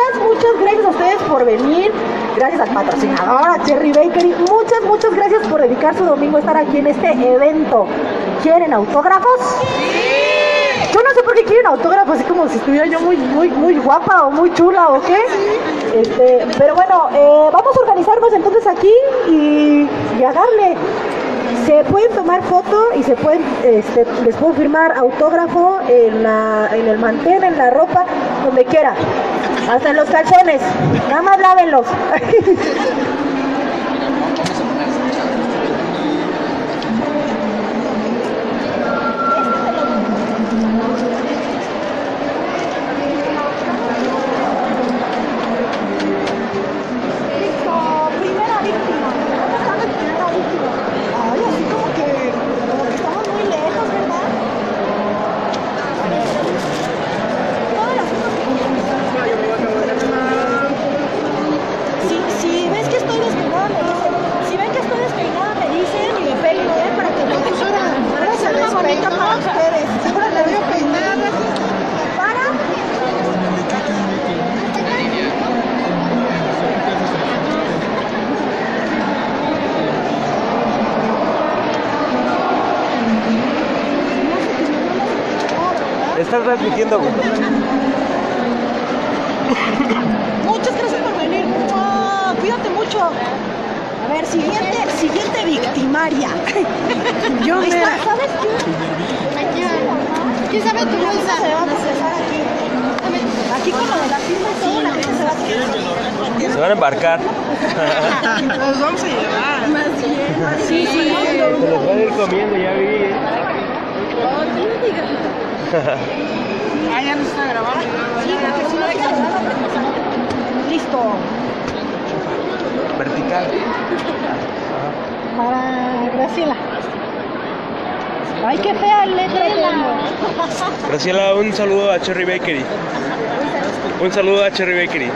muchas gracias a ustedes por venir. Gracias al patrocinador, a Cherry Bakery. Muchas gracias por dedicar su domingo a estar aquí en este evento. ¿Quieren autógrafos? ¡Sí! Yo no sé por qué quieren autógrafos, así como si estuviera yo muy guapa o muy chula o qué. Pero bueno, vamos a organizarnos entonces aquí y a darle. Se pueden tomar foto y se pueden, les puedo firmar autógrafo en el mantén, en la ropa, donde quiera, hasta en los calzones, nada más lávenlos. Estás transmitiendo, güey. Muchas gracias por venir. Cuídate mucho. A ver, siguiente victimaria. Yo me... ¿Sabes qué? ¿Quién sabe tu bolsa? Se va a procesar aquí. Aquí con lo de la firma y todo, la gente se va a quedar. Se van a embarcar. Nos vamos a llevar. Más bien. Sí. Se los van a ir comiendo, ya vi. Ya no está grabando. Sí, porque si no queda grabado. Listo. Vertical. Para Graciela. Ay, qué fea letra tengo. Graciela, un saludo a Cherry Bakery. Un saludo a Cherry Bakery.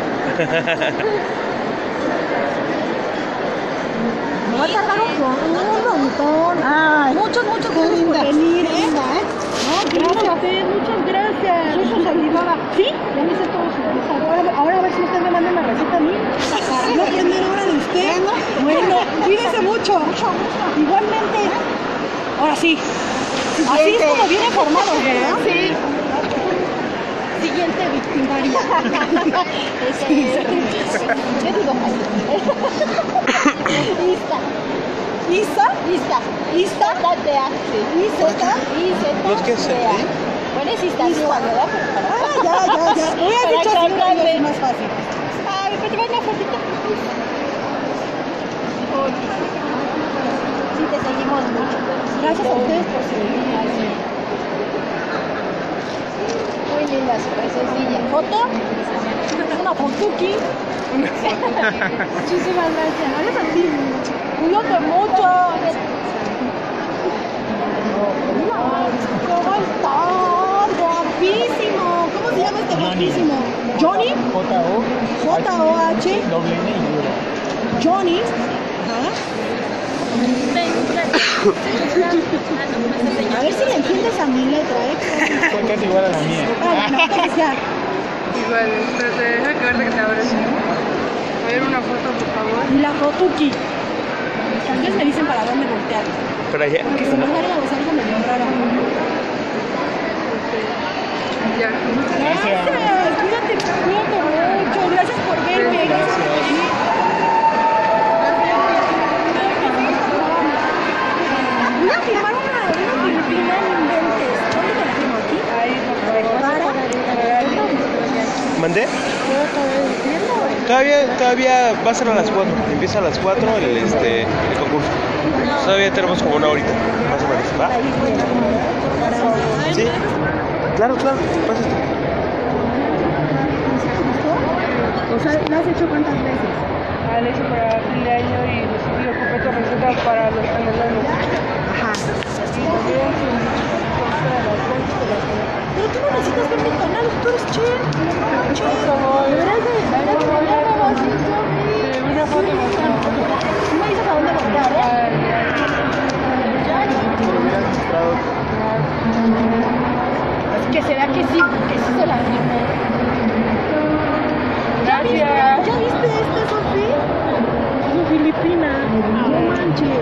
Me va a tardar un montón. Ay, muchos gracias por venir, gracias a ustedes, muchas gracias. Soy su servidora. ¿Sí? Ya me hice todo su ahora a ver si usted me manda una receta a mí. ¿No aprender ahora de usted? Bueno, cuídese mucho. Igualmente. Ahora sí. Así es como viene formado, ¿verdad? Sí. Siguiente victimaria. ¿Qué digo? ¿Ista? Los que se... Bueno, es Ista, ¿verdad? Ya. Voy a dicho así, es más fácil. Ay, ¿me traes una fotito? Sí, te seguimos mucho. Gracias a ustedes por seguirme. Muy linda su preciosidad. ¿Foto? Una fotuki. Muchísimas gracias. Adiós a ti. Cuídate mucho. ¿Cómo estás? Guapísimo. ¿Cómo se llama este guapísimo? ¿Johnny? J-O-H. Johnny. A ver si le entiendes a mi letra, Son casi igual a la mía. Bueno, gracias. Igual, pero te deja que verte que te abres. A ver una foto, por favor. Y la fotuki. También me dicen para dónde voltear. Pero allá. Porque si no salga a algo medio raro. Ya. Gracias. Cuídate mucho. Gracias por verme. Gracias por venir. Voy a firmar una filipina en Inventes. ¿Dónde te la firmo? ¿Aquí? Ahí, por favor. ¿Mandé? Todavía va a ser a las 4. Empieza a las 4 el concurso. Todavía tenemos como una horita, más o menos. ¿Va? Sí. Claro. Pásate. O sea, ¿lo has hecho cuántas veces? Ah, le hice para fin de año y ocupé tu receta para los canelanos. Ajá. Y también Pero tú no necesitas ver mi canal, tú eres chef. por favor. Deberías de Una foto más. ¿No me dices a dónde voltear, Así que será que sí se la firmé.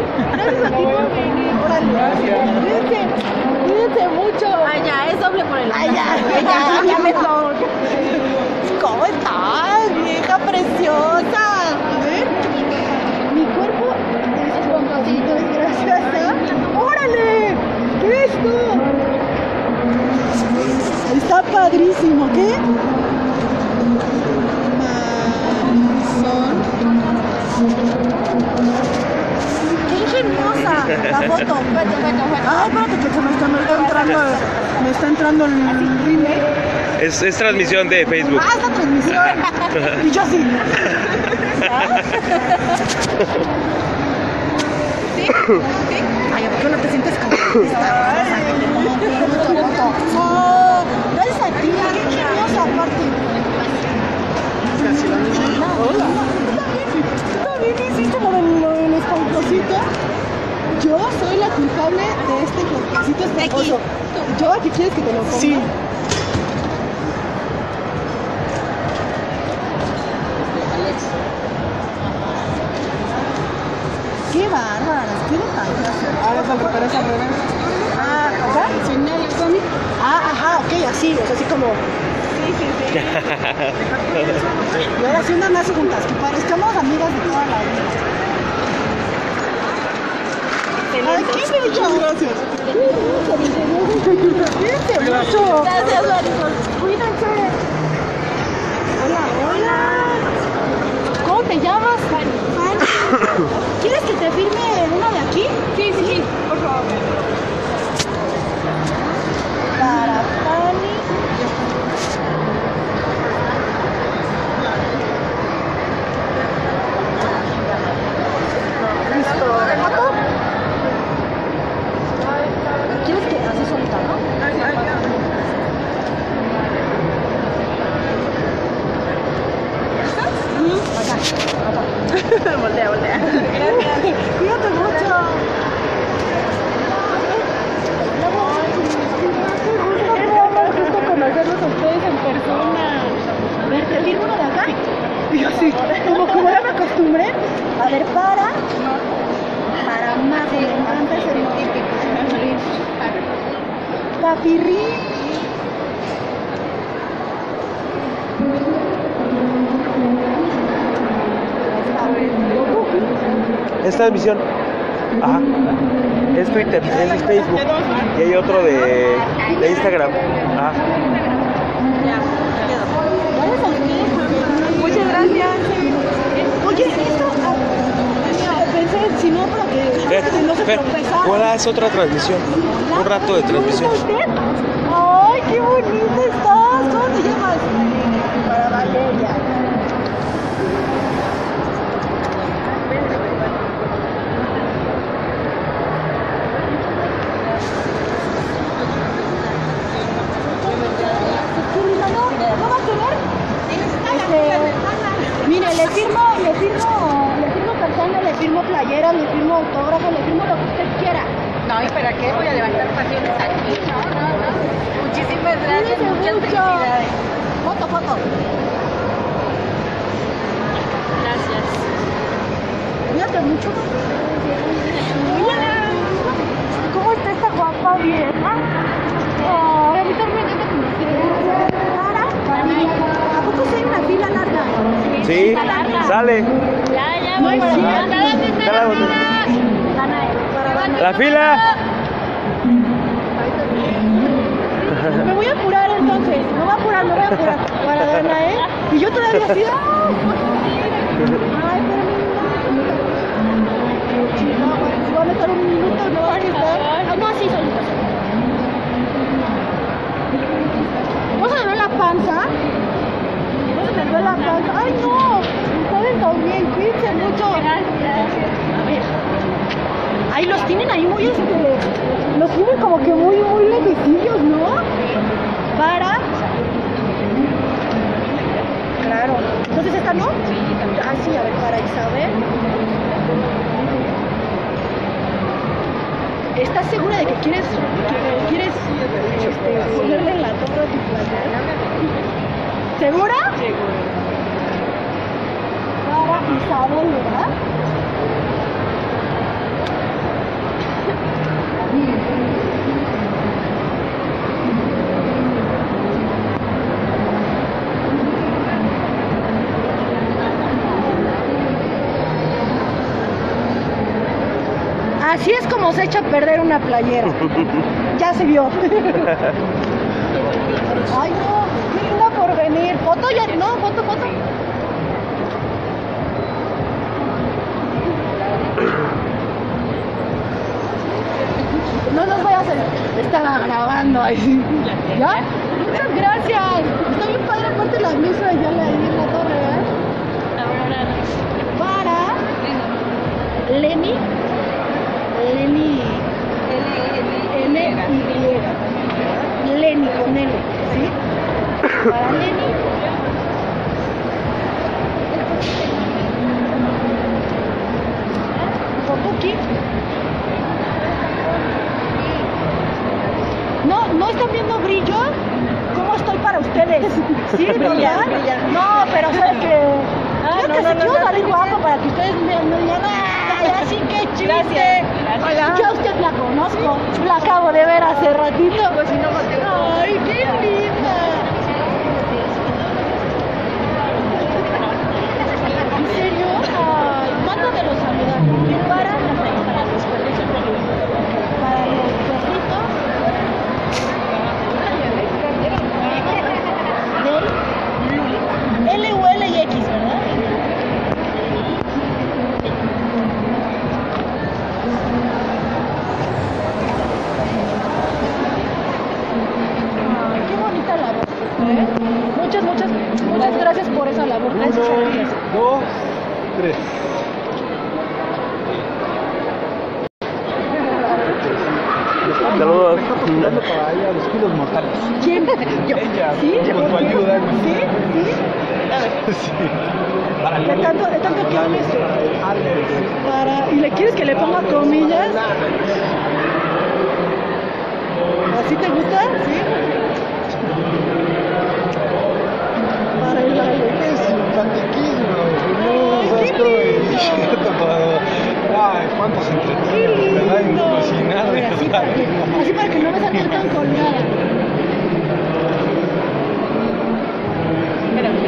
Gracias a ti por venir. Órale. Cuídense mucho. Ay, ya, es doble por el Ay, ya me toca. ¿Cómo estás, vieja preciosa? A ver. Mi cuerpo es esponjosito, es graciosa. ¡Órale! ¿Qué es esto? Está padrísimo, ¿qué? ¡Qué ingeniosa la foto! Ay, espérate que se me está entrando el rímel. Es transmisión de Facebook. Ah, esta transmisión. Y yo así. Ay, ¿por qué no te sientes como esta? No, gracias a ti, qué ingeniosa aparte. Hola. ¿Tú también hiciste lo del esponjosito? Yo soy la culpable de este cuerpecito esponjoso. ¿Yo aquí quieres que te lo ponga? Sí. Qué bárbaras, qué detalles. Ahora es al revés, al revés. Ah, ¿acá? Sí, ajá, ok, así, o sea, así como... Sí. Y ahora sí andan más juntas, que parezcamos amigas de toda la vida. Ay, qué bello. Gracias. Cuídense mucho. Gracias, Marisol. Cuídense. Hola. ¿Cómo te llamas? Fanny. ¿Quieres que te firme uno de aquí? Sí, por favor. Para Fanny. Listo. ¿Foto? ¿Quieres que así solita, no? Voltea. Cuídate mucho. Qué gusto conocerlos a ustedes en persona. A ver, ¿te firmo uno de acá? Y yo sí, como ya me acostumbré. A ver, para más, me encanta ese típico. Papirri. Es transmisión. Ajá. Es Twitter, es Facebook. Y hay otro de Instagram. Ajá. Muchas gracias. Oye, esto pensé, si no, para que no se tropezara. ¿Cuál es otra transmisión? Un rato de transmisión. ¡Ay, qué bonita estás! ¿Cómo te llamas? Para Valeria. ¿No va a tener? Mire, le firmo persona, le firmo playera, le firmo autógrafo, le firmo lo que usted quiera. No, ¿y para qué voy a levantar pasiones aquí? No. Muchísimas gracias, muchas felicidades. Foto. Gracias. Cuídate mucho. ¿Cómo está esta guapa vieja? Ay, a mí también me conocí. ¿A poco sí hay una fila larga? Sí, sale. Ya, No es voy. cierto. La fila. Me voy a apurar entonces. Me voy a apurar. Para Danae. Y yo todavía así. Ay, pero no, si van a estar un minuto, no van a estar. Ah, no, así solitos. ¿No se me ve la panza? ¿No se me ve la panza? ¡Ay, no! Ustedes también, cuídense mucho. Gracias. A ver. Ahí los tienen ahí muy los tienen como que muy lejecillos, ¿no? Para. Claro. Entonces esta no. Ah, sí, a ver, para Isabel. ¿Estás segura de que quieres ponerle en la torre a tu playera? ¿Segura? Seguro. Para Isabel, ¿verdad? Así es como se echa a perder una playera. Ya se vio. Ay, no, qué linda por venir. Foto ya, no, foto. No nos vayas a... Estaba grabando ahí. ¿Ya? Muchas gracias. Está bien padre, aparte la mesa ya la di en la torre, ¿eh? Para Lenny Lenny con L, ¿sí? Para Lenny. Kokuki. No están viendo brillo. ¿Cómo estoy para ustedes? Sí, ¿verdad? No, pero sé que quiero salir guapo para que ustedes me digan, ¡ay, así que chiste! Gracias. Hola. Yo a usted la conozco, la acabo de ver hace ratito. Pues si no, ¡Ay, qué linda! ¿En serio? Ay, mándamelo saludar. ¿Y para los perritos? Para los perritos. L U L y X, ¿verdad? Ay, qué bonita labor, ¿eh? Muchas gracias por esa labor. 1, 2, 3. Saludos. Está postulando para ella los kilos mortales. ¿Quién? Yo. Ella, ¿Sí? con tu ayuda. ¿Sí? Sí. Para De tanto que hables para... ¿Y le quieres que le ponga comillas? ¿Así te gusta? Sí. Para el baile. Es un catequismo. No, Ay, ¿sabes qué cómo? lindo. Ay, cuánto se entretiene, ¿verdad? En cocinar, Así ¿verdad? así para que no me salga tan colgada. Espera.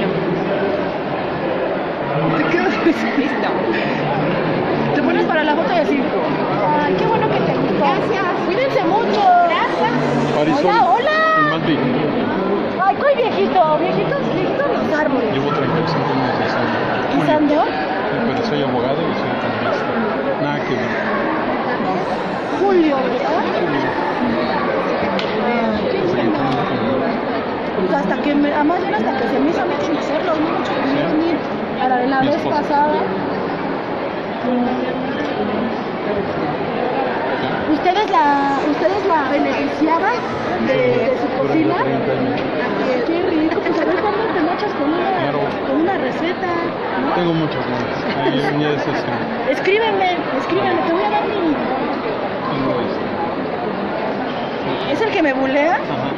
Te quedas listo. Te pones para la foto y así. Ay, qué bueno que te gustó. Gracias. Cuídense mucho. Gracias. Marisol, Hola. el más viejito. Ay, ¿cuál viejito? Viejitos los árboles. Llevo 35 años de ¿Pisando? pero soy abogado y soy economista. Nada que ver. Julio, ¿verdad? Pues hasta que además bien hasta que se me hizo a mí conocerlos, no mucho que venir a la de la Mi vez esposa. pasada. ¿Usted es la beneficiada de su cocina? Qué rico, pues a ver cuándo te mochas con una receta, ¿no? Tengo muchos nombres. Ya es Escríbeme, te voy a dar mi... tengo ¿Es el que me bulea? Ajá.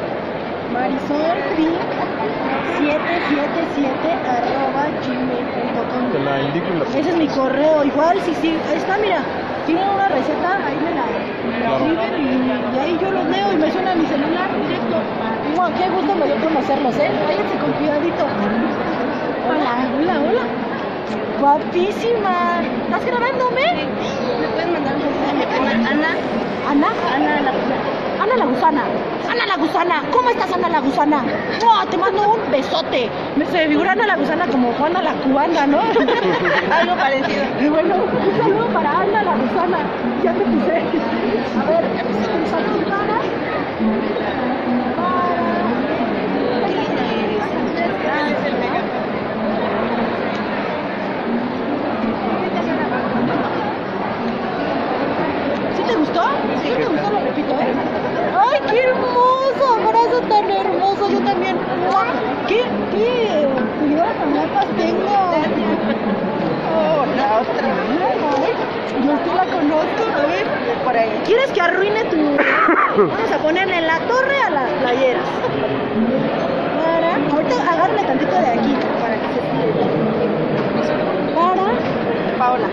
marisolpink777@gmail.com. Te la indico y la Ese es mi correo, igual sí, ahí está, mira, tienen una receta, ahí me la Claro. escriben y ahí yo los leo y me suena a mi celular directo. Wow, qué gusto me dio conocerlos, váyanse con cuidadito. Hola. Guapísima. ¿Estás grabándome? ¿Me puedes mandar un mensaje? Ana Ana la gusana, ¿cómo estás, Ana la gusana? ¡Oh, te mando un besote! Me se figura Ana la gusana como Juana la cubana, ¿no? Algo parecido. Y bueno, un saludo para Ana la gusana. Ya te puse. A ver, un saludo para... ¿Sí te gustó? Sí, te gustó, lo repito, ¡Ay, qué hermoso! Abrazo tan hermoso, yo también. ¿Qué seguidora tan guapas tengo? Oh, la otra. Yo sí la conozco, a ver. Por ahí. ¿Quieres que arruine tu...? Vamos a ponerle en la torre a las playeras. Ahorita agárrale tantito de aquí para que se tire. Paola.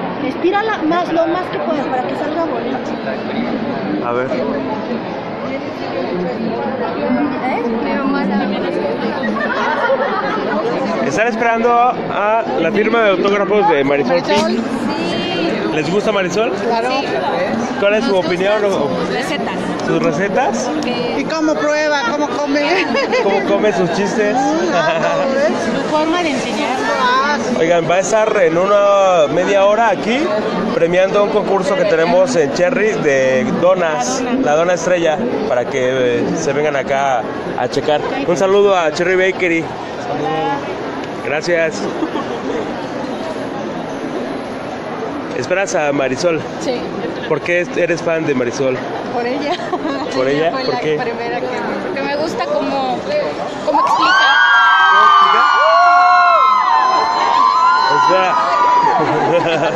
Estírala más, lo más que puedas para que salga bonito. A ver. Están esperando a la firma de autógrafos de Marisol Pink. ¿Les gusta Marisol? Claro. ¿Cuál es su opinión? Recetas. ¿Sus recetas? ¿Y cómo prueba? ¿Cómo come? ¿Cómo come sus chistes? Su forma de enseñar. Oigan, va a estar en una media hora aquí premiando un concurso que tenemos en Cherry de donas, la dona estrella, para que se vengan acá a checar. Un saludo a Cherry Bakery. Gracias. ¿Esperas a Marisol? Sí. ¿Por qué eres fan de Marisol? Por ella. ¿Por ella? Fue ¿Por la qué? primera que... Porque me gusta cómo explica. O sea,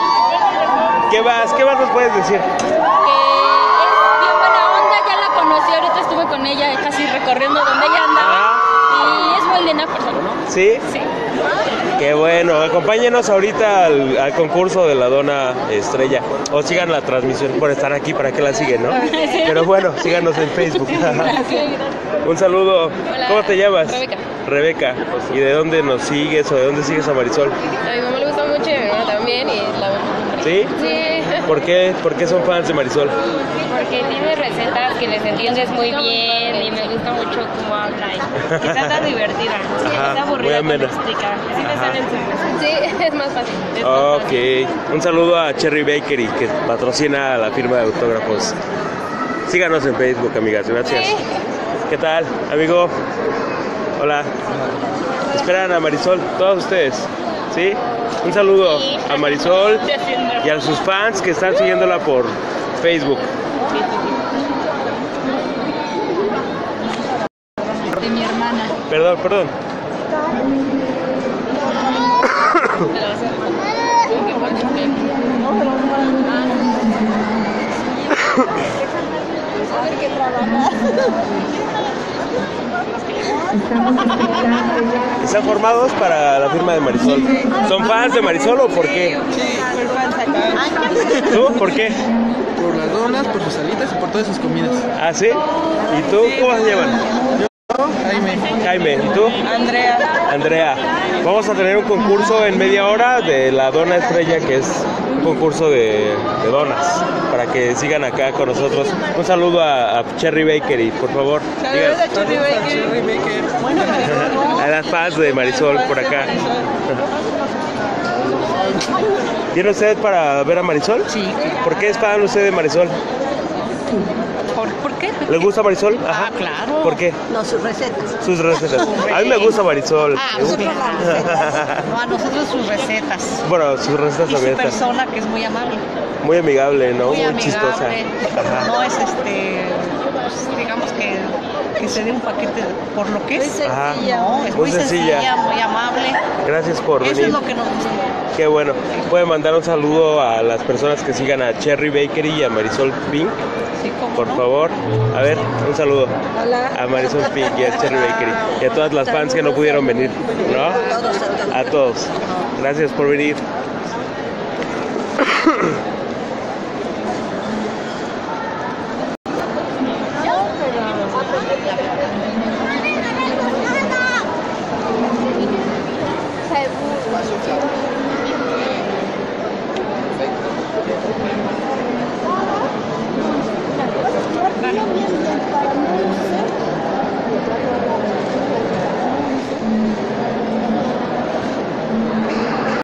¿qué más nos puedes decir? Que es bien buena onda, ya la conocí, ahorita estuve con ella casi recorriendo donde ella andaba. Y es muy linda persona. ¿Sí? Sí. Qué bueno, acompáñenos ahorita al concurso de la dona estrella o sigan la transmisión por estar aquí para que la siguen, ¿no? Pero bueno, síganos en Facebook. Un saludo. Hola. ¿Cómo te llamas? Rebeca. Rebeca. ¿Y de dónde nos sigues o de dónde sigues a Marisol? A mi mamá le gusta mucho y a mi mamá también y la vemos. ¿Sí? Sí. ¿Por qué son fans de Marisol? Porque tiene recetas que les entiendes muy bien y me gusta mucho cómo habla y está tan divertida. Ajá, Está muy aburrida amena. cuando explica. Sí me Ajá. salen sus recetas. Sí, es más fácil. Es más fácil. Ok, un saludo a Cherry Bakery que patrocina la firma de autógrafos. Síganos en Facebook, amigas, gracias. Sí. ¿Qué tal, amigo? Hola. Esperan a Marisol, todos ustedes, ¿sí? Un saludo Sí. a Marisol y a sus fans que están siguiéndola por Facebook. De mi hermana. Perdón. ¿Están formados para la firma de Marisol? ¿Son fans de Marisol o por qué? ¿Tú? ¿Por qué? Por las donas, por sus salitas y por todas sus comidas. ¿Ah, sí? ¿Y tú? ¿Cómo se llaman? Jaime. Jaime, ¿y tú? Andrea. Andrea. Vamos a tener un concurso en media hora de la dona estrella, que es un concurso de donas, para que sigan acá con nosotros. Un saludo a Cherry Bakery, por favor. Digan. Cherry Baker. A las fans de Marisol por acá. ¿Viene usted para ver a Marisol? Sí. ¿Por qué es fan usted de Marisol? ¿Por qué? ¿Le gusta Marisol? Ajá. Ah, claro. ¿Por qué? No, sus recetas. Sus recetas. A mí me gusta Marisol. A nosotros las recetas. No, a nosotros sus recetas. Bueno, sus recetas Y su también están persona que es muy amable. muy amigable, ¿no? Muy chistosa. amigable. Ajá. No es pues, digamos que se dé un paquete por lo que es. Ajá. No, es Muy muy sencilla. sencilla, muy amable. Gracias por Eso venir. es lo que nos gusta. Qué bueno. Pueden mandar un saludo a las personas que sigan a Cherry Bakery y a Marisol Pink, Sí, ¿cómo por no? favor. A ver, un saludo a Marisol Pink y a Cherry Bakery y a todas las fans que no pudieron venir, ¿no? A todos. Gracias por venir.